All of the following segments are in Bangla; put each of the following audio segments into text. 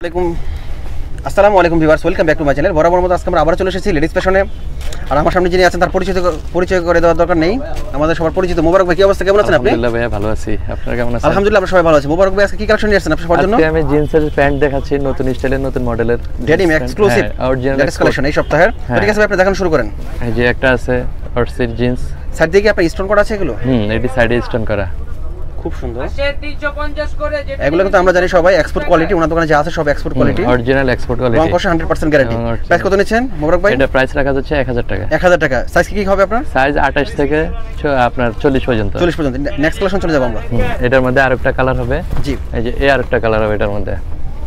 আসসালামু আলাইকুম viewers, welcome back to my channel. বরাবর মতো আজকে আমরা আবার চলে এসেছি লেডিস ফ্যাশনে। আর আমার সামনে যিনি আছেন তার পরিচয় করে দেওয়ার দরকার নেই, আমাদের সবার পরিচিত মোবারক ভাই। কি অবস্থা, কেমন আছেন আপনি? আলহামদুলিল্লাহ ভাই, ভালো আছি। আপনারা কেমন আছেন? আলহামদুলিল্লাহ আমরা সবাই ভালো আছি। মোবারক ভাই আজকে কি কালেকশন নিয়ে আসছেন আপনার সবার জন্য? আজকে আমি জিন্সের প্যান্ট দেখাচ্ছি, নতুন স্টাইলের, নতুন মডেলের ডেনিম এক্সক্লুসিভ অরিজিনাল কালেকশন এই সপ্তাহের। ঠিক আছে ভাই, আপনি দেখানো শুরু করেন। এই যে একটা আছে অর্সির জিন্স, সাইড দিয়ে কি আপনার স্টোন করা আছে এগুলো? এটি সাইডে স্টোন করা, খুব সুন্দর। এগুলো কিন্তু আমরা জানি সবাই এক্সপোর্ট কোয়ালিটি, ওনার দোকানে যা আছে সব export quality, original export quality, রং কষে 100% গ্যারান্টি। প্রাইস কত নিচ্ছেন মোবারক ভাই? এটা প্রাইস রাখা যাচ্ছে 1000 টাকা। 1000 টাকা। সাইজ কি হবে আপনার? সাইজ 28 থেকে আপনার 40 পর্যন্ত। 40 পর্যন্ত। নেক্সট কালেকশন চলে যাব আমরা। এটার মধ্যে আরেকটা কালার হবে। জি, এই যে এই আরেকটা কালার হবে এটার মধ্যে,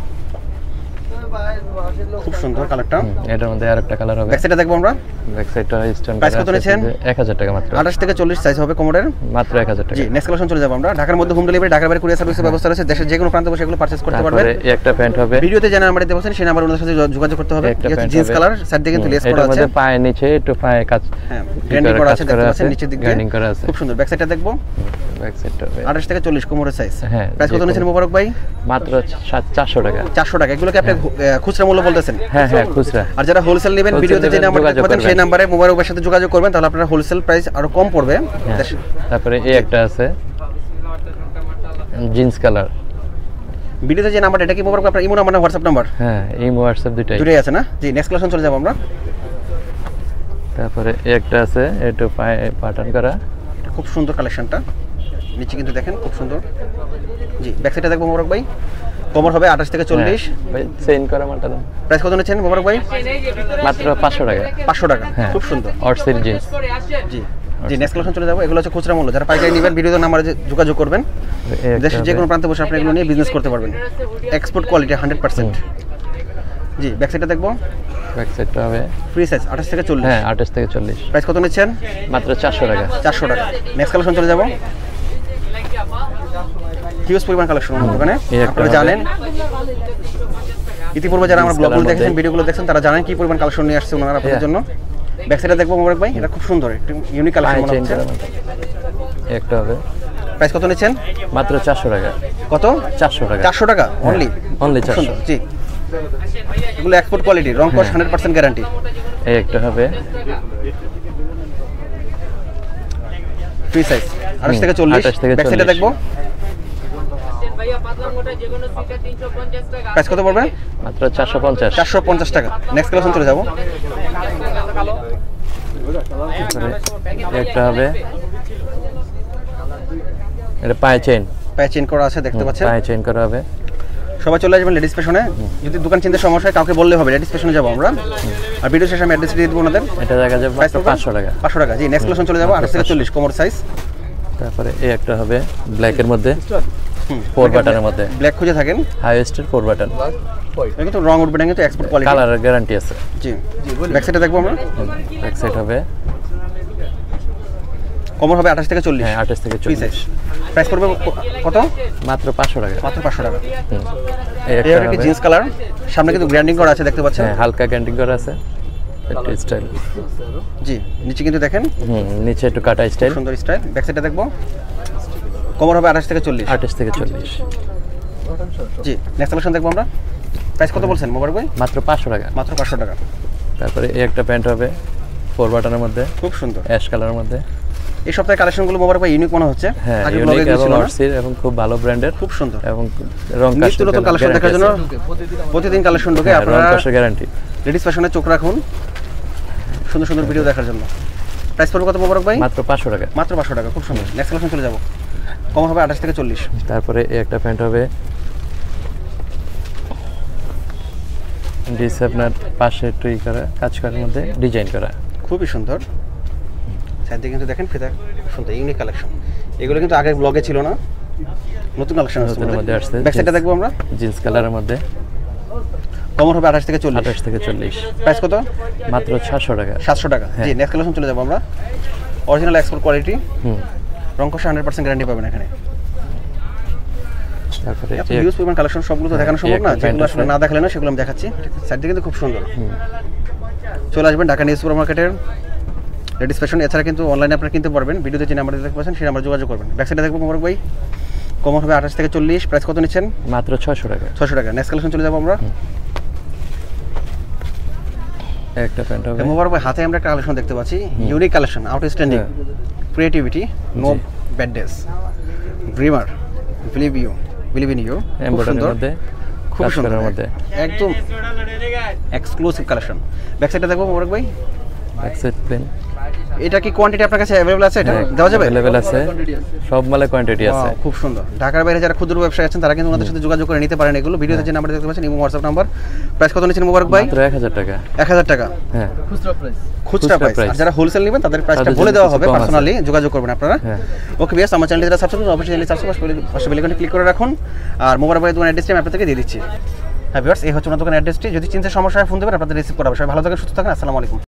খুব সুন্দর কালারটা। এটার মধ্যে আরেকটা কালার হবে। ব্যাক সাইডে দেখবো আমরা। ব্যাক সাইডটা স্টোন করা। প্রাইস কত নিচ্ছেন? 1000 টাকা মাত্র। 28 থেকে 40 সাইজ হবে কোমরের, মাত্র 1000 টাকা। জি, নেক্সট কালেকশন চলে যাব আমরা। ঢাকার মধ্যে হোম ডেলিভারি, ঢাকার বাইরে কুরিয়ার সার্ভিসের ব্যবস্থা রয়েছে। দেশের যে কোনো প্রান্তে বসে এগুলো পারচেজ করতে পারবেন। এই একটা প্যান্ট হবে, ভিডিওতে যে নাম্বার দিতে বলছেন সেই নাম্বারে ওনাদের সাথে যোগাযোগ করতে হবে। জিন্স কালার, সাইড দিয়ে কিন্তু লেস করা আছে। এর মধ্যে পায়ে নিচে একটু পায়ে কাজ, হ্যাঁ, গ্যান্ডিং করা আছে, দেখতে পাচ্ছেন নিচের দিকে গ্যান্ডিং করা আছে। খুব সুন্দর। ব্যাক সাইডটা দেখবো। ব্যাক সাইডটা হবে 28 থেকে 40 কোমরের সাইজ। হ্যাঁ। প্রাইস কত নিচ্ছেন মোবারক ভাই? মাত্র 400 টাকা। 400 টাকা। এগুলো কি আপনি খুচরা মূল্য বলতেছেন? হ্যাঁ হ্যাঁ, খুচরা। আর যারা হোলসেল নেবেন, ভিডিওতে যে নাম্বার দেখতে পাচ্ছেন সেই নাম্বারে মোবারক ভাইয়ের সাথে যোগাযোগ করবেন, তাহলে আপনারা হোলসেল প্রাইস আরো কম পড়বে। তারপরে এই একটা আছে জিন্স কালার। ভিডিওতে যে নাম্বার, এটা কি মোবারক আপনার ইমো নাম্বার না হোয়াটসঅ্যাপ নাম্বার? হ্যাঁ, ইমো হোয়াটসঅ্যাপ দুটোই আছে না? জি, নেক্সট কালেকশন চলে যাব আমরা। তারপরে এই একটা আছে, একটু পায়ে প্যাটার্ন করা, এটা খুব সুন্দর কালেকশনটা। নিচে কিন্তু দেখেন খুব সুন্দর। জি, ব্যাক সাইডটা দেখবো মোবারক ভাই। কোমর হবে 28 থেকে 40। ভাই চেইন করা মালটা দাম। প্রাইস কত নিচ্ছেন মোবারক ভাই? মাত্র 500 টাকা। 500 টাকা। খুব সুন্দর অর্সির জিন্স। জি জি, নেক্সট কালেকশন চলে যাবো। এগুলো হচ্ছে খুচরা মূল্য। যারা পাইকারি নেবেন, ভিডিওতে নাম্বারে যোগাযোগ করবেন। দেশের যে কোনো প্রান্তে বসে আপনি এগুলো নিয়ে বিজনেস করতে পারবেন। Export quality 100%। জি, ব্যাক সাইডটা দেখবো। ব্যাক সাইডটা হবে ফ্রি সাইজ 28 থেকে 40। হ্যাঁ, 28 থেকে 40। প্রাইস কত নিচ্ছেন? মাত্র 400 টাকা। 400 টাকা। নেক্সট কালেকশন চলে যাবো। হিউজ পরিমাণ কালেকশন আমাদের দোকানে, আপনারা জানেন। ইতিপূর্বে যারা আমার ব্লগগুলো দেখেছেন, ভিডিওগুলো দেখছেন, তারা জানেন কি পরিমাণ কালেকশন নিয়ে আসছে ওনারা আপনাদের জন্য। ব্যাক সাইডে দেখবো মোবারক ভাই। এটা খুব সুন্দর, একটু ইউনিক কালেকশন মনে হচ্ছে। একটা হবে। প্রাইস কত নিচ্ছেন? মাত্র 400 টাকা। কত? 400 টাকা। 400 টাকা অনলি? অনলি 400। জি, এগুলো এক্সপোর্ট কোয়ালিটি, রং কস 100% গ্যারান্টি। এই একটা হবে ফ্রি সাইজ 28 থেকে 40। ব্যাক সাইডে দেখবো। প্রাইস কত পড়বে? মাত্র 450। 450 টাকা। নেক্সট কালেকশন চলে যাবো। একটা হবে, এটা পায়ে চেইন, পায়ে চেইন করা আছে, দেখতে পাচ্ছেন। পায়ে চেইন করা হবে। সবাই চলে আসবেন লেডিস ফ্যাশনে। যদি দোকান চিনতে সমস্যা হয় কাউকে বললে হবে, লেডিস ফ্যাশনে যাবো আমরা। আর ভিডিও শেষে আমি অ্যাড্রেস দিয়ে দেবো ওনাদের। এটা দেখা যাবে 500 টাকা। 500 টাকা। জি, নেক্সট কালেকশন চলে যাবো। 28 থেকে 40 কোমর সাইজ। তারপরে এই একটা হবে ব্ল্যাকের মধ্যে, 4 বাটনের মধ্যে। ব্ল্যাক খুঁজে থাকেন, হাইয়েস্টের 4 বাটন। এটা কিন্তু রং উঠবে না, কিন্তু এক্সপোর্ট কোয়ালিটি, কালারের গ্যারান্টি আছে। জি। ব্যাক সাইডে দেখবো আমরা। ব্যাক সাইড হবে, কোমর হবে 28 থেকে 40। হ্যাঁ, 28 থেকে 40। প্রাইস পড়বে কত? মাত্র 500 টাকা। মাত্র 500 টাকা। এই একটা জিন্স কালার, সামনে কিন্তু গ্র্যান্ডিং করা আছে, দেখতে পাচ্ছেন। হ্যাঁ, হালকা গ্র্যান্ডিং করা আছে, একটু স্টাইল। জি, নিচে কিন্তু দেখেন নিচে একটু কাটা স্টাইল, সুন্দর স্টাইল। ব্যাক সাইডে দেখবো। কোমর হবে 28 থেকে 40। 28 থেকে 40। জি, নেক্সট কালেকশন দেখবো আমরা। প্রাইস কত বলছেন মোবারক ভাই? মাত্র 500 টাকা। মাত্র 500 টাকা। তারপরে এই একটা প্যান্ট হবে 4 বাটনের মধ্যে, খুব সুন্দর অ্যাশ কালারের মধ্যে। এই সপ্তাহের কালেকশনগুলো মোবারক ভাই ইউনিক মনে হচ্ছে। হ্যাঁ, ইউনিক এবং অর্সির এবং খুব ভালো ব্র্যান্ডের, খুব সুন্দর। এবং রং কাস্টম নতুন কালেকশন দেখার জন্য প্রতিদিন কালেকশন ঢোকে। আপনারা রং কাস্টম গ্যারান্টি। লেডিস ফ্যাশনে চোখ রাখুন সুন্দর সুন্দর ভিডিও দেখার জন্য। প্রাইস পড়বে কত মোবারক ভাই? মাত্র 500 টাকা। মাত্র 500 টাকা। খুব সুন্দর। নেক্সট কালেকশন চলে যাব। কম হবে 28 থেকে 40। তারপরে এই একটা প্যান্ট হবে ডিস, আপনার পাশে টুই করা, কাজ করার মধ্যে ডিজাইন করা, খুবই সুন্দর। সাইড দিয়ে কিন্তু দেখেন ফিতা, সুন্দর ইউনিক কালেকশন। এগুলো কিন্তু আগের ব্লগে ছিল না, নতুন কালেকশন আসছে। ব্যাক সাইডটা দেখবো আমরা। জিন্স কালারের মধ্যে, কমর হবে 28 থেকে 40। 28 থেকে 40। প্রাইস কত? মাত্র 700 টাকা। 700 টাকা। জি, নেক্সট কালেকশন চলে যাবো আমরা। অরিজিনাল এক্সপোর্ট কোয়ালিটি, রং কষে 100% গ্যারান্টি পাবেন এখানে। তারপরে হিউজ পরিমাণ কালেকশন, সবগুলো তো দেখানো সম্ভব না, যেগুলো আসলে না দেখালে না সেগুলো আমি দেখাচ্ছি। সাইড দিয়ে কিন্তু খুব সুন্দর। চলে আসবেন ঢাকা নিউ সুপার মার্কেটের লেডিস ফ্যাশন। এছাড়া কিন্তু অনলাইনে আপনারা কিনতে পারবেন। ভিডিওতে যে নাম্বার দেখতে পাচ্ছেন সেই নাম্বারে যোগাযোগ করবেন। ব্যাক সাইডে দেখবো মোবারক ভাই। কমন হবে 28 থেকে 40। প্রাইস কত নিচ্ছেন? মাত্র 600 টাকা। 600 টাকা। নেক্সট কালেকশন চলে যাবো আমরা। একটা প্যান্ট হবে। মোবারক ভাই হাতে আমরা একটা কালেকশন দেখতে পাচ্ছি, unique collection, outstanding creativity, no bad days, dreamer, believe in you. এমব্রয়ডারির মধ্যে, খুব সুন্দর মধ্যে একদম এক্সক্লুসিভ কালেকশন। ব্যাক সাইডটা দেখবো মোবারক ভাই। Back side plain. এটা কি কোয়ান্টিটি আপনার কাছে अवेलेबल আছে? এটা দেওয়া যাবে? अवेलेबल আছে, সব মালে কোয়ান্টিটি আছে। খুব সুন্দর। ঢাকার বাইরে যারা ক্ষুদ্র ব্যবসায়ী আছেন তারা কিন্তু ওনাদের সাথে যোগাযোগ করে নিতে পারেন এগুলো। ভিডিওতে যে নাম্বার দেখতে পাচ্ছেন এই WhatsApp নাম্বার। প্রাইস কত নিচ্ছেন মোবারক ভাই? মাত্র 1000 টাকা। 1000 টাকা। হ্যাঁ, খুচরা প্রাইস। আর যারা হোলসেল নেবেন তাদের প্রাইসটা বলে দেওয়া হবে, পার্সোনালি যোগাযোগ করবেন আপনারা। ওকে ভিউয়ার্স, আমার চ্যানেলটি যারা সাবস্ক্রাইব করুন অবশ্যই চ্যানেলটি সাবস্ক্রাইব করে পাশে বেল আইকনে ক্লিক করে রাখুন। আর মোবারক ভাই দোকানের অ্যাড্রেসটি আমি আপনাদেরকে দিয়ে দিচ্ছি। হ্যাঁ ভিউয়ার্স, এই হচ্ছে ওনার দোকানের অ্যাড্রেসটি। যদি চিনতে সমস্যা হয় ফোন দেবেন, আপনাদের রিসিভ করা হবে। সবাই ভালো থাকেন, সুস্থ থাকেন। আসসালামু আলাইকুম।